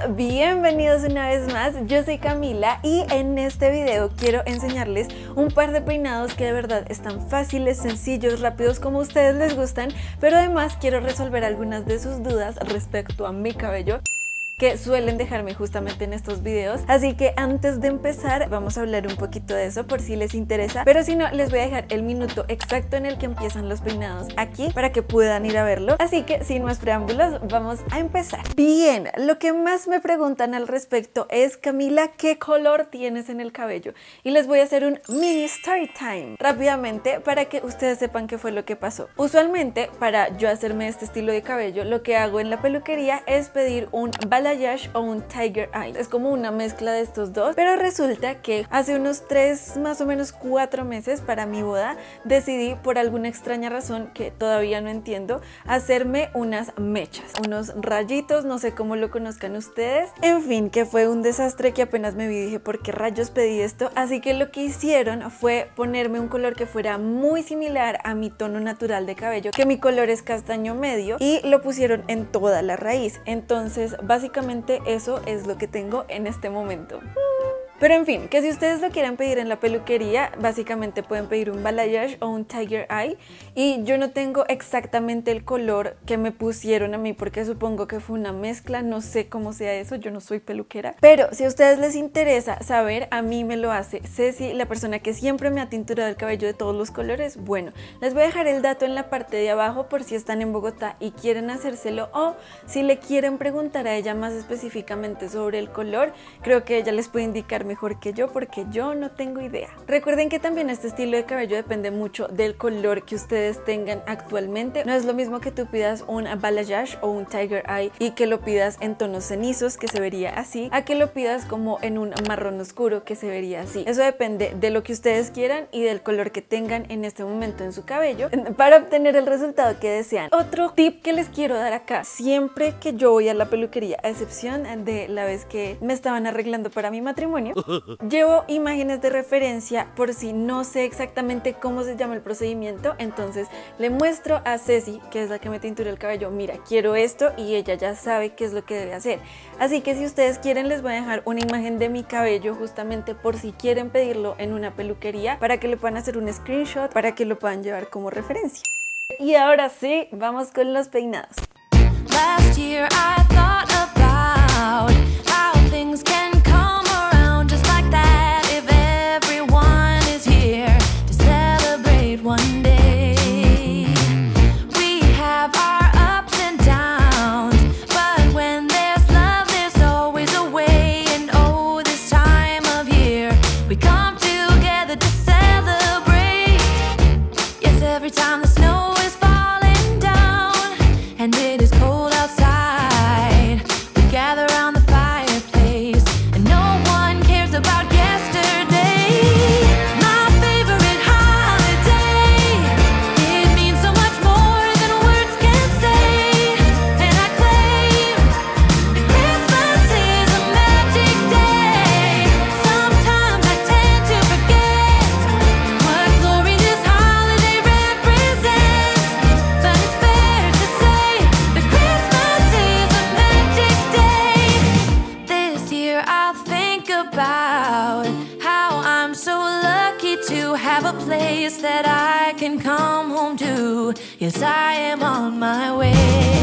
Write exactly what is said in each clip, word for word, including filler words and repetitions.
bienvenidos una vez más, yo soy Camila y en este video quiero enseñarles un par de peinados que de verdad están fáciles, sencillos, rápidos como a ustedes les gustan, pero además quiero resolver algunas de sus dudas respecto a mi cabello que suelen dejarme justamente en estos videos, así que antes de empezar vamos a hablar un poquito de eso por si les interesa, pero si no les voy a dejar el minuto exacto en el que empiezan los peinados aquí para que puedan ir a verlo, así que sin más preámbulos vamos a empezar. Bien, lo que más me preguntan al respecto es: Camila, ¿qué color tienes en el cabello? Y les voy a hacer un mini story time rápidamente para que ustedes sepan qué fue lo que pasó. Usualmente para yo hacerme este estilo de cabello lo que hago en la peluquería es pedir un balayage o un tiger eye, es como una mezcla de estos dos, pero resulta que hace unos tres, más o menos cuatro meses para mi boda decidí, por alguna extraña razón que todavía no entiendo, hacerme unas mechas, unos rayitos, no sé cómo lo conozcan ustedes, en fin, que fue un desastre que apenas me vi dije ¿por qué rayos pedí esto? Así que lo que hicieron fue ponerme un color que fuera muy similar a mi tono natural de cabello, que mi color es castaño medio, y lo pusieron en toda la raíz. Entonces básicamente eso es lo que tengo en este momento. Pero en fin, que si ustedes lo quieren pedir en la peluquería, básicamente pueden pedir un balayage o un tiger eye, y yo no tengo exactamente el color que me pusieron a mí porque supongo que fue una mezcla, no sé cómo sea eso, yo no soy peluquera. Pero si a ustedes les interesa saber, a mí me lo hace Ceci, la persona que siempre me ha tinturado el cabello de todos los colores. Bueno, les voy a dejar el dato en la parte de abajo por si están en Bogotá y quieren hacérselo, o si le quieren preguntar a ella más específicamente sobre el color, creo que ella les puede indicar mejor que yo porque yo no tengo idea. Recuerden que también este estilo de cabello depende mucho del color que ustedes tengan actualmente. No es lo mismo que tú pidas un balayage o un tiger eye y que lo pidas en tonos cenizos, que se vería así, a que lo pidas como en un marrón oscuro, que se vería así. Eso depende de lo que ustedes quieran y del color que tengan en este momento en su cabello para obtener el resultado que desean. Otro tip que les quiero dar acá: siempre que yo voy a la peluquería, a excepción de la vez que me estaban arreglando para mi matrimonio, llevo imágenes de referencia por si no sé exactamente cómo se llama el procedimiento. Entonces le muestro a Ceci, que es la que me tintura el cabello, mira, quiero esto, y ella ya sabe qué es lo que debe hacer. Así que si ustedes quieren les voy a dejar una imagen de mi cabello justamente por si quieren pedirlo en una peluquería, para que le puedan hacer un screenshot, para que lo puedan llevar como referencia. Y ahora sí, vamos con los peinados. Last year I thought about how things can come around just like that if everyone is here to celebrate one day. We have our ups and downs, but when there's love there's always a way. And oh, this time of year we come together to celebrate. Yes, every time the snow is falling down and it is cold outside, we gather around the fireplace and no one cares about yesterday. My favorite holiday, it means so much more than words can say. And I claim that Christmas is a magic day. Sometimes I tend to forget what glory this holiday represents, but it's fair to say that Christmas is a magic day. This year I'll think about how I'm so lucky to have a place that I can come home to. Yes, I am on my way.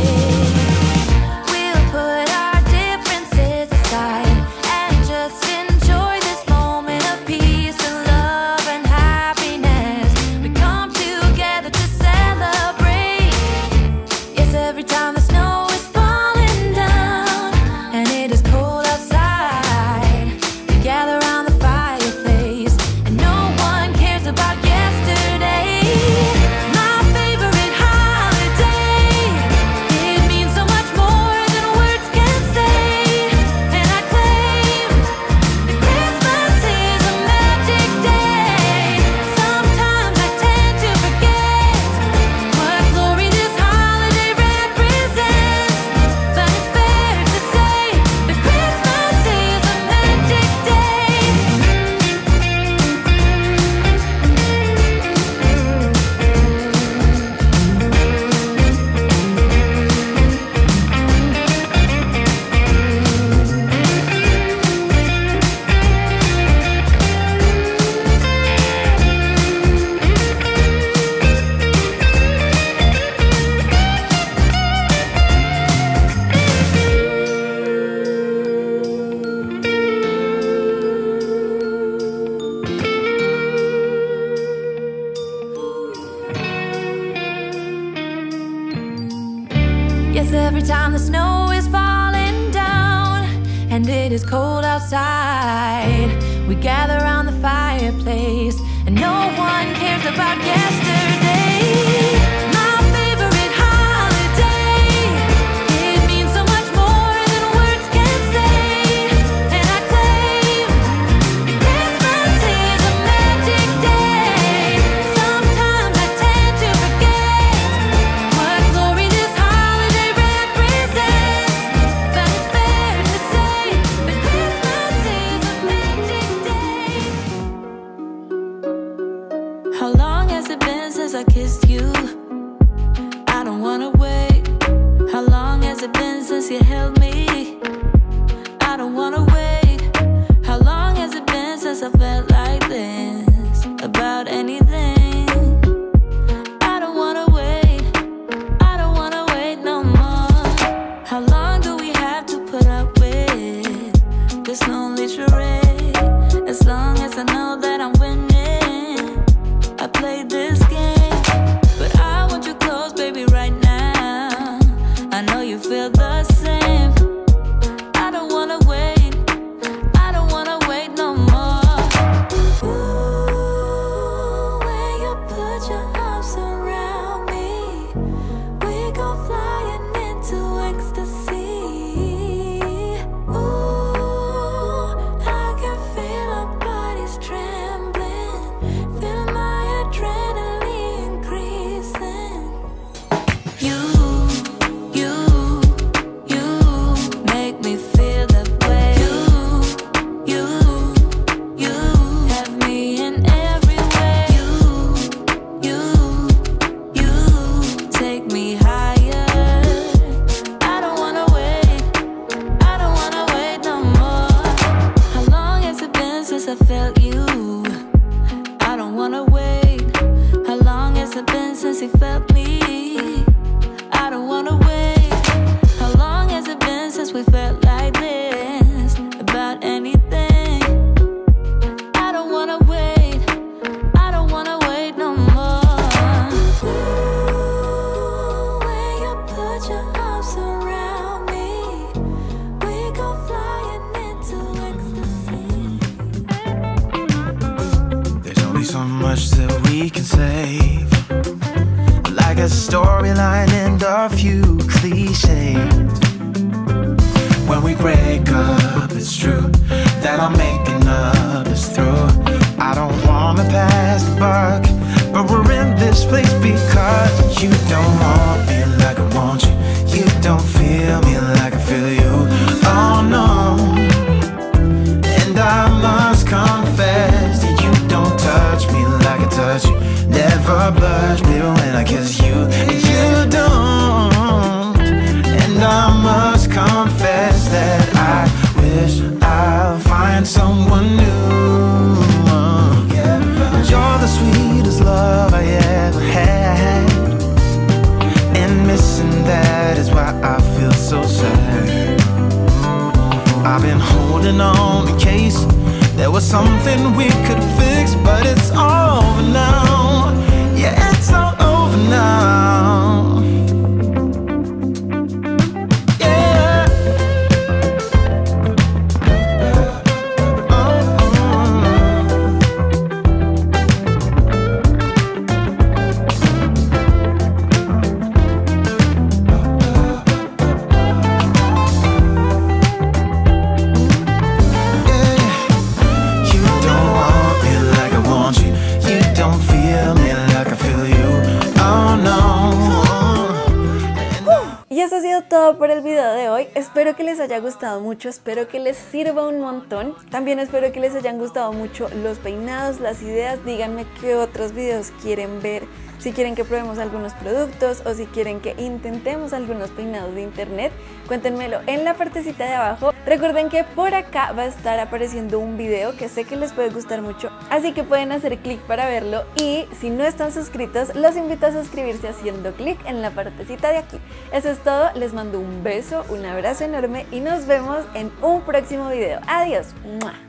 We'll put our differences aside and just enjoy this moment of peace and love and happiness. We come together to celebrate. Yes, every time the snow is falling down and it is cold outside, we gather around the fireplace and no one cares about yesterday. My favorite holiday, it means dance every time the snow is falling down and it is cold outside. We gather around the fireplace and no one cares about yesterday. My favorite holiday, it means so much more than words can say. And I claim Christmas is a magic day. Sometimes I tend to forget what glory this holiday represents, but it's fair to say that Christmas is a magic day. How long has it been since I kissed you? I don't wanna wait. How long has it been since you held me? I don't wanna wait. How long has it been since I felt like this about anything? I don't wanna wait. I don't wanna wait no more. How long do we have to put up with this lonely charade? As long as I know that I'm winning, I played this game, but I want you close, baby, right now. I know you feel the same. I don't wanna wait. I don't wanna wait no more. Ooh, when you put your arms around me, we go flying into ecstasy. Ooh, I can feel our bodies trembling, feel my adrenaline increasing. You, you, you make me feel that way. You, you, you have me in every way. You, you, you take me higher. I don't wanna wait. I don't wanna wait no more. How long has it been since I felt you? I don't wanna wait. How long has it been since you felt me? I don't wanna wait. How long has it been since we felt like this about anything? I don't wanna wait. I don't wanna wait no more. Ooh, when you put your arms around me, we go flying into ecstasy. There's only so much that we can save, like a storyline and a few cliches. When we break up, it's true that I'm making up is through. I don't wanna pass the buck, but we're in this place because you don't want me like I want you. You don't feel me like I feel you. Oh no. And I must confess that you don't touch me like I touch you. Never blush, baby, when I kiss you. You don't. And I must confess that I wish I'll find someone new. You're the sweetest love I ever had, and missing that is why I feel so sad. I've been holding on in case there was something we could fix, but it's over now. Yeah, it's all over now. Yeah. Oh. You don't want me like I want you. You don't feel me like I feel you. Oh no. Y eso ha sido todo por el video de hoy. Espero que les haya gustado mucho, espero que les sirva un montón. También espero que les hayan gustado mucho los peinados, las ideas. Díganme qué otros videos quieren ver, si quieren que probemos algunos productos o si quieren que intentemos algunos peinados de internet. Cuéntenmelo en la partecita de abajo. Recuerden que por acá va a estar apareciendo un video que sé que les puede gustar mucho, así que pueden hacer clic para verlo. Y si no están suscritos, los invito a suscribirse haciendo clic en la partecita de aquí. Eso es todo, les mando un beso, un abrazo enorme y nos vemos en un próximo video. Adiós. ¡Mua!